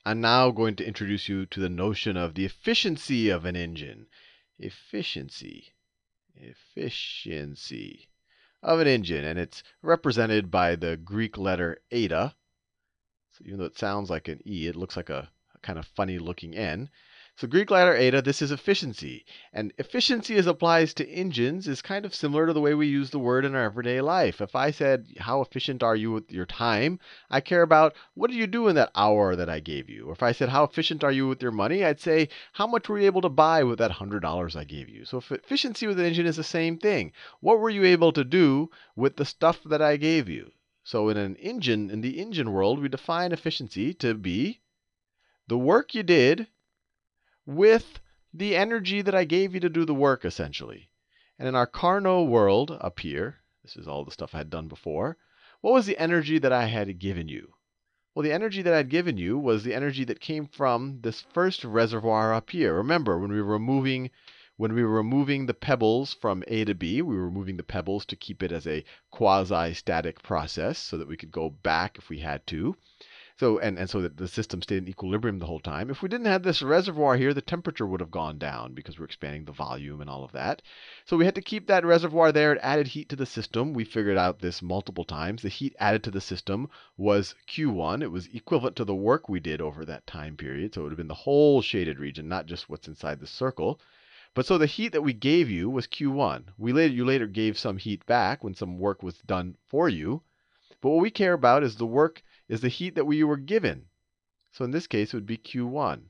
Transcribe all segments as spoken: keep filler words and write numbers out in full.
I'm now going to introduce you to the notion of the efficiency of an engine. Efficiency. Efficiency of an engine. And it's represented by the Greek letter eta. So even though it sounds like an E, it looks like a, a kind of funny looking N. So Greek letter eta, this is efficiency. And efficiency as applies to engines is kind of similar to the way we use the word in our everyday life. If I said, how efficient are you with your time? I care about, what did you do in that hour that I gave you? Or if I said, how efficient are you with your money? I'd say, how much were you able to buy with that one hundred dollars I gave you? So efficiency with an engine is the same thing. What were you able to do with the stuff that I gave you? So in an engine, in the engine world, we define efficiency to be the work you did with the energy that I gave you to do the work, essentially. And in our Carnot world up here, this is all the stuff I had done before, what was the energy that I had given you? Well, the energy that I had given you was the energy that came from this first reservoir up here. Remember, when we were moving When we were removing the pebbles from A to B, we were removing the pebbles to keep it as a quasi-static process so that we could go back if we had to. So, and, and so that the system stayed in equilibrium the whole time. If we didn't have this reservoir here, the temperature would have gone down because we're expanding the volume and all of that. So we had to keep that reservoir there. It added heat to the system. We figured out this multiple times. The heat added to the system was Q one. It was equivalent to the work we did over that time period. So it would have been the whole shaded region, not just what's inside the circle. But so the heat that we gave you was Q one. We later, you later gave some heat back when some work was done for you. But what we care about is the work, is the heat that we were given. So in this case, it would be Q one.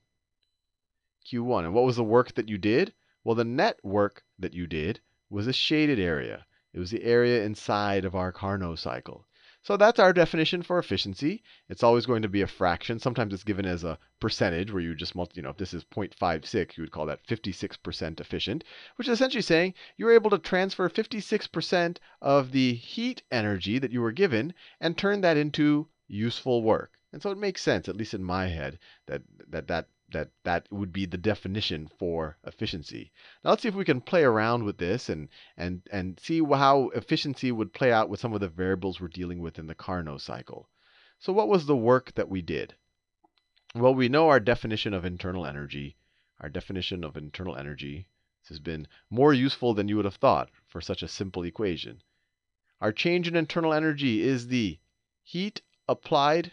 Q one. And what was the work that you did? Well, the net work that you did was a shaded area. It was the area inside of our Carnot cycle. So that's our definition for efficiency. It's always going to be a fraction. Sometimes it's given as a percentage where you just multiply, you know, if this is zero point five six, you would call that fifty-six percent efficient, which is essentially saying you're able to transfer fifty-six percent of the heat energy that you were given and turn that into useful work. And so it makes sense, at least in my head, that that that that that would be the definition for efficiency. Now let's see if we can play around with this and and and see how efficiency would play out with some of the variables we're dealing with in the Carnot cycle. So what was the work that we did? Well, we know our definition of internal energy. Our definition of internal energy, this has been more useful than you would have thought for such a simple equation. Our change in internal energy is the heat applied,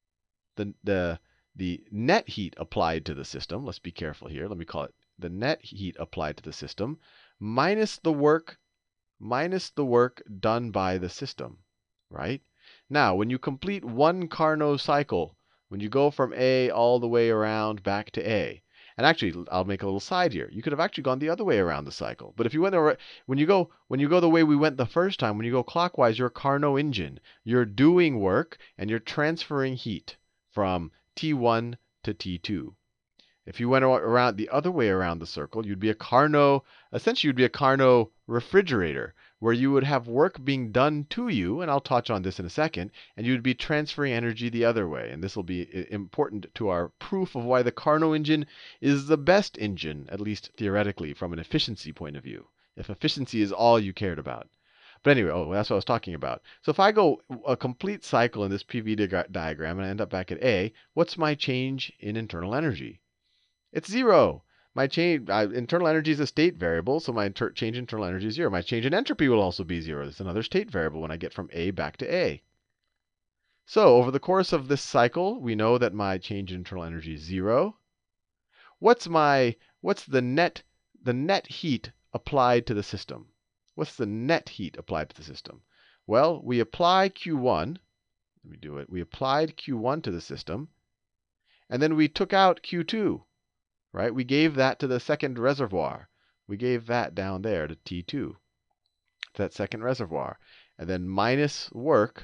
the the the net heat applied to the system. Let's be careful here. Let me call it the net heat applied to the system minus the work minus the work done by the system, right? Now, when you complete one Carnot cycle, when you go from A all the way around back to A, and actually, I'll make a little side here. You could have actually gone the other way around the cycle. But if you went over, when you go when you go the way we went the first time, when you go clockwise, you're a Carnot engine. You're doing work and you're transferring heat from T one to T two. If you went around the other way around the circle, you'd be a Carnot, essentially you'd be a Carnot refrigerator, where you would have work being done to you, and I'll touch on this in a second, and you'd be transferring energy the other way. And this will be important to our proof of why the Carnot engine is the best engine, at least theoretically, from an efficiency point of view, if efficiency is all you cared about. But anyway, oh, that's what I was talking about. So if I go a complete cycle in this P V diagram and I end up back at A, what's my change in internal energy? It's zero. My change, uh, internal energy is a state variable, so my change in internal energy is zero. My change in entropy will also be zero. It's another state variable when I get from A back to A. So over the course of this cycle, we know that my change in internal energy is zero. What's my, what's the net, the net heat applied to the system? What's the net heat applied to the system? Well, we apply Q one. Let me do it. We applied Q one to the system, and then we took out Q two. Right? We gave that to the second reservoir. We gave that down there to T two, to that second reservoir. And then minus work,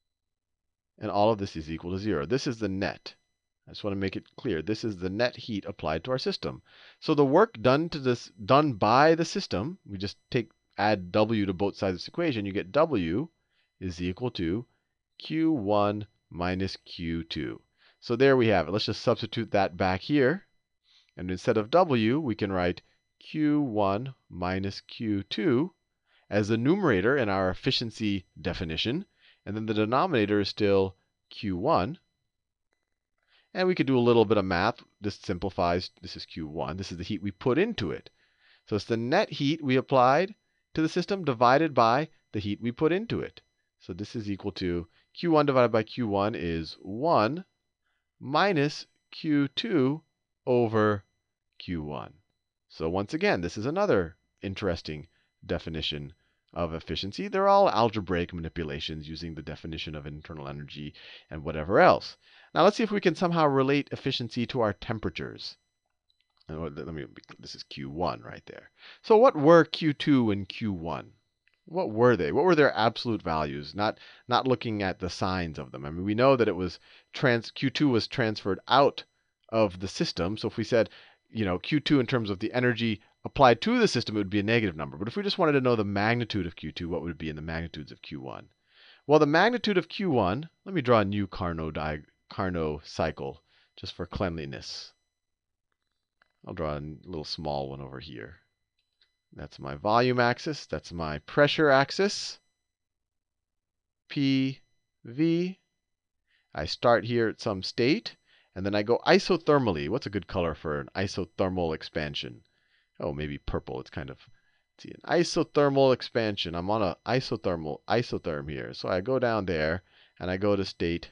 and all of this is equal to zero. This is the net. I just want to make it clear. This is the net heat applied to our system. So the work done to this, done by the system, we just take add W to both sides of this equation. You get W is equal to Q one minus Q two. So there we have it. Let's just substitute that back here. And instead of W, we can write Q one minus Q two as the numerator in our efficiency definition. And then the denominator is still Q one. And we could do a little bit of math. This simplifies. This is Q one. This is the heat we put into it. So it's the net heat we applied to the system divided by the heat we put into it. So this is equal to Q one divided by Q one is one minus Q two over Q one. So once again, this is another interesting definition of efficiency. They're all algebraic manipulations using the definition of internal energy and whatever else. Now let's see if we can somehow relate efficiency to our temperatures. Let me, this is Q one right there. So what were Q two and Q one? What were they? What were their absolute values? Not, not looking at the signs of them. I mean, we know that it was trans, Q two was transferred out of the system. So if we said, you know, Q two in terms of the energy applied to the system, it would be a negative number. But if we just wanted to know the magnitude of Q two, what would it be in the magnitudes of Q one? Well, the magnitude of Q one, let me draw a new Carnot, di Carnot cycle just for cleanliness. I'll draw a little small one over here. That's my volume axis. That's my pressure axis. P, V. I start here at some state, and then I go isothermally. What's a good color for an isothermal expansion? Oh, maybe purple. It's kind of, see, an isothermal expansion. I'm on an isothermal, isotherm here. So I go down there, and I go to state,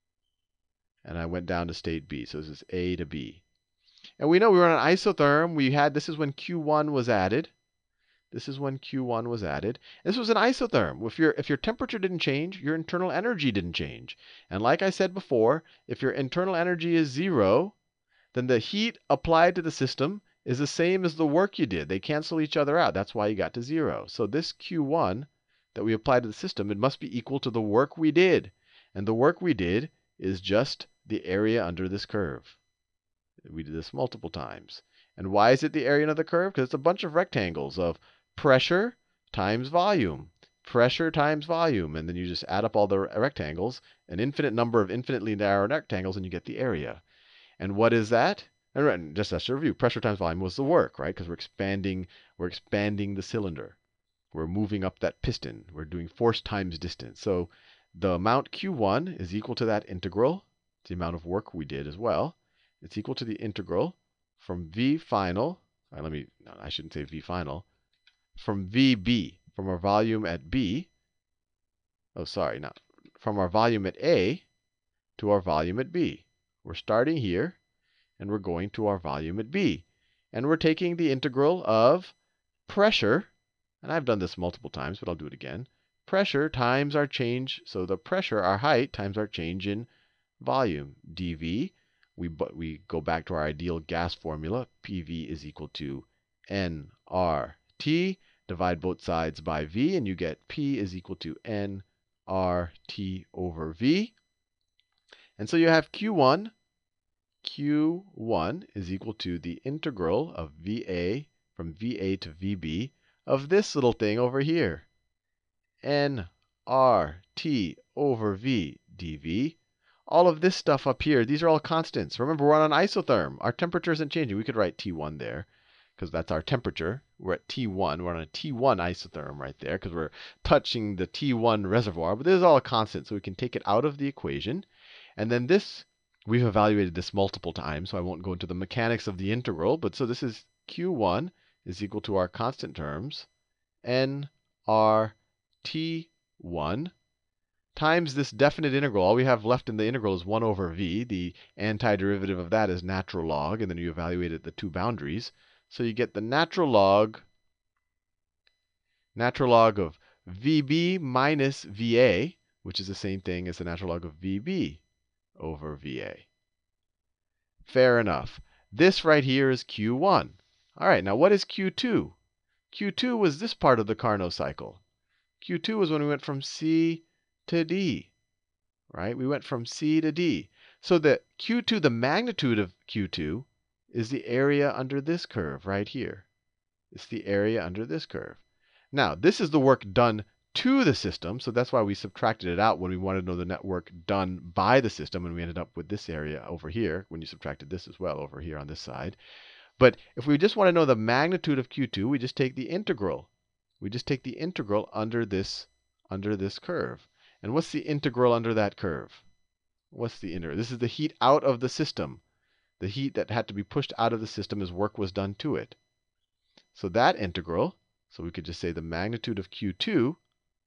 and I went down to state B. So this is A to B. And we know we were on an isotherm. We had, this is when Q one was added. This is when Q one was added. This was an isotherm. If your, if your temperature didn't change, your internal energy didn't change. And like I said before, if your internal energy is zero, then the heat applied to the system is the same as the work you did. They cancel each other out. That's why you got to zero. So this Q one that we applied to the system, it must be equal to the work we did. And the work we did is just the area under this curve. We did this multiple times. And why is it the area under the curve? Because it's a bunch of rectangles of pressure times volume. Pressure times volume. And then you just add up all the rectangles, an infinite number of infinitely narrow rectangles, and you get the area. And what is that? And just as a review, pressure times volume was the work, right? Because we're expanding, we're expanding the cylinder. We're moving up that piston. We're doing force times distance. So the amount Q one is equal to that integral. It's the amount of work we did as well. It's equal to the integral from V final. Right, let me, no, I shouldn't say V final. From V B, from our volume at B. Oh, sorry, not from our volume at A to our volume at B. We're starting here, and we're going to our volume at B. And we're taking the integral of pressure, and I've done this multiple times, but I'll do it again. Pressure times our change, so the pressure, our height, times our change in volume, dV. We, we go back to our ideal gas formula. P V is equal to N R T. Divide both sides by V, and you get P is equal to N R T over V. And so you have Q one. Q one is equal to the integral of V A from V A to V B of this little thing over here. N R T over V dV. All of this stuff up here, these are all constants. Remember, we're on an isotherm. Our temperature isn't changing. We could write T one there because that's our temperature. We're at T one. We're on a T one isotherm right there because we're touching the T one reservoir. But this is all a constant, so we can take it out of the equation. And then this, we've evaluated this multiple times, so I won't go into the mechanics of the integral. But so this is Q one is equal to our constant terms, N R T one. Times this definite integral. All we have left in the integral is one over v. The antiderivative of that is natural log, and then you evaluate at the two boundaries. So you get the natural log, natural log of V B minus V A, which is the same thing as the natural log of V B over V A. Fair enough. This right here is Q one. All right, now what is Q two? Q two was this part of the Carnot cycle. Q two was when we went from C to D, right? We went from C to D. So the Q two, the magnitude of Q two, is the area under this curve right here. It's the area under this curve. Now, this is the work done to the system, so that's why we subtracted it out when we wanted to know the net work done by the system, and we ended up with this area over here when you subtracted this as well over here on this side. But if we just want to know the magnitude of Q two, we just take the integral. We just take the integral under this, under this curve. And what's the integral under that curve? what's the integral? This is the heat out of the system. The heat that had to be pushed out of the system as work was done to it. So that integral, so we could just say the magnitude of Q two,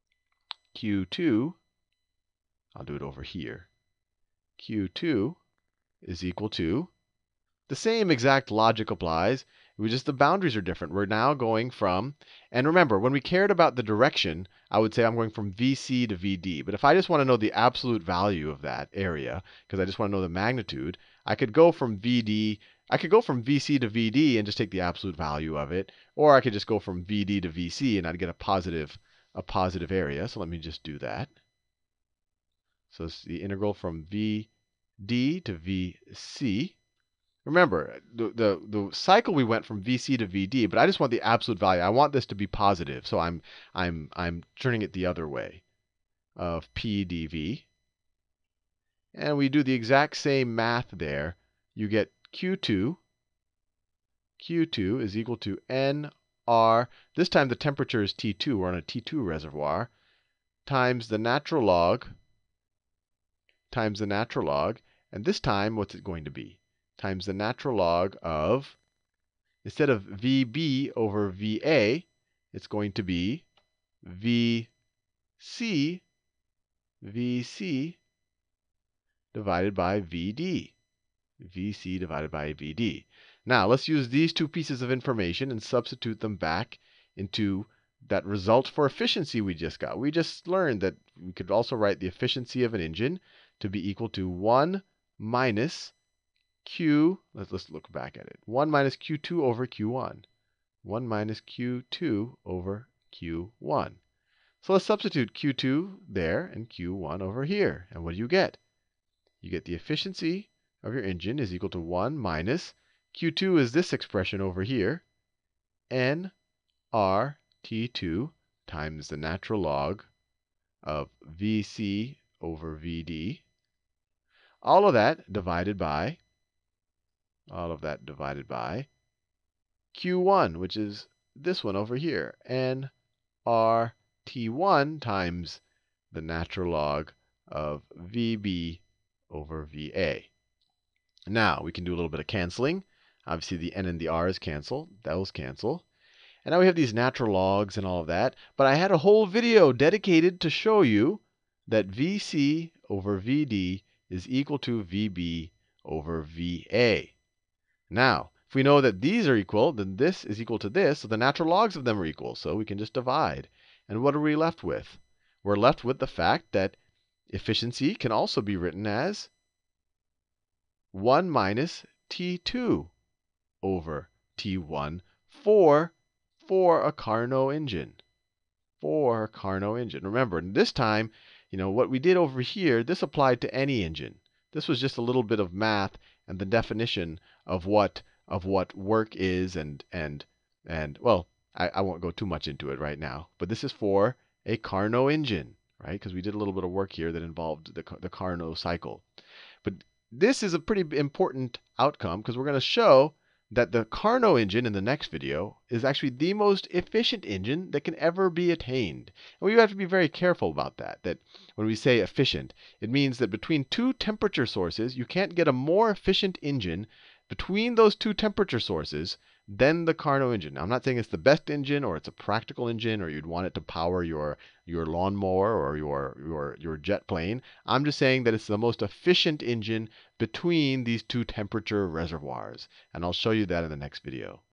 Q two, I'll do it over here. Q two is equal to, the same exact logic applies. We just, the boundaries are different. We're now going from, and remember, when we cared about the direction, I would say I'm going from V C to V D. But if I just want to know the absolute value of that area, because I just want to know the magnitude, I could go from V D, I could go from V C to V D and just take the absolute value of it. Or I could just go from V D to V C and I'd get a positive, a positive area. So let me just do that. So it's the integral from V D to V C. Remember, the, the, the cycle we went from V C to V D, but I just want the absolute value. I want this to be positive, so I'm, I'm, I'm turning it the other way of P dV. And we do the exact same math there. You get Q two. Q two is equal to N R. This time the temperature is T two. We're on a T two reservoir. Times the natural log. Times the natural log. And this time, what's it going to be? Times the natural log of, instead of V B over V A, it's going to be V C, V C divided by V D. V C divided by V D. Now, let's use these two pieces of information and substitute them back into that result for efficiency we just got. We just learned that we could also write the efficiency of an engine to be equal to one minus Q, let's, let's look back at it. one minus Q two over Q one. one minus Q two over Q one. So let's substitute Q two there and Q one over here. And what do you get? You get the efficiency of your engine is equal to one minus Q two is this expression over here, N R T two times the natural log of V C over V D. All of that divided by all of that divided by Q one, which is this one over here, N R T one times the natural log of V B over V A. Now, we can do a little bit of canceling. Obviously, the N and the R's cancel. Those cancel. And now we have these natural logs and all of that. But I had a whole video dedicated to show you that V C over V D is equal to V B over V A. Now, if we know that these are equal, then this is equal to this, so the natural logs of them are equal. So we can just divide. And what are we left with? We're left with the fact that efficiency can also be written as one minus T two over T one for, for a Carnot engine. For a Carnot engine. Remember, this time, you know, what we did over here, this applied to any engine. This was just a little bit of math and the definition of what of what work is and and and well, I, I won't go too much into it right now. But this is for a Carnot engine, right? Because we did a little bit of work here that involved the the Carnot cycle. But this is a pretty important outcome because we're going to show that the Carnot engine in the next video is actually the most efficient engine that can ever be attained. And we have to be very careful about that, that when we say efficient, it means that between two temperature sources, you can't get a more efficient engine between those two temperature sources than the Carnot engine. Now, I'm not saying it's the best engine or it's a practical engine or you'd want it to power your, your lawnmower or your, your, your jet plane. I'm just saying that it's the most efficient engine between these two temperature reservoirs. And I'll show you that in the next video.